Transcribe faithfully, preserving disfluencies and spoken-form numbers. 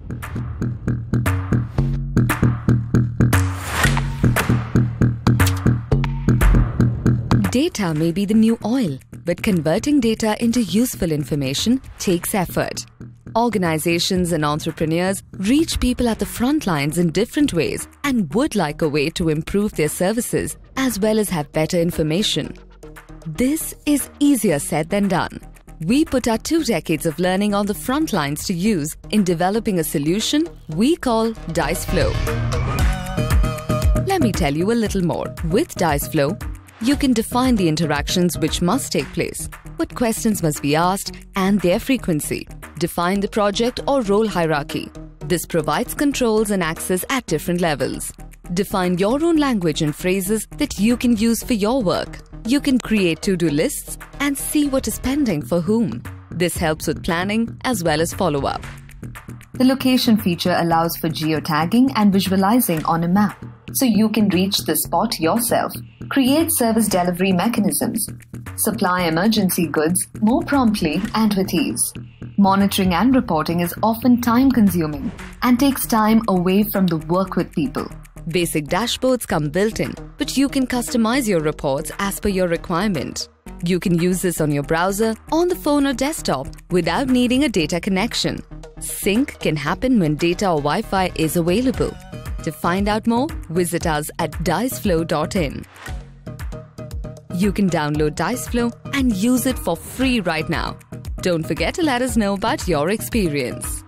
Data may be the new oil, but converting data into useful information takes effort. Organizations and entrepreneurs reach people at the front lines in different ways and would like a way to improve their services as well as have better information. This is easier said than done. We put our two decades of learning on the front lines to use in developing a solution we call DiceFlow. Let me tell you a little more. With DiceFlow, you can define the interactions which must take place, what questions must be asked, and their frequency. Define the project or role hierarchy. This provides controls and access at different levels. Define your own language and phrases that you can use for your work. You can create to-do lists and see what is pending for whom. This helps with planning as well as follow-up. The location feature allows for geotagging and visualizing on a map, so you can reach the spot yourself. Create service delivery mechanisms. Supply emergency goods more promptly and with ease. Monitoring and reporting is often time-consuming and takes time away from the work with people. Basic dashboards come built-in, but you can customize your reports as per your requirement. You can use this on your browser, on the phone or desktop without needing a data connection. Sync can happen when data or Wi-Fi is available. To find out more, visit us at diceflow dot in. You can download DiceFlow and use it for free right now. Don't forget to let us know about your experience.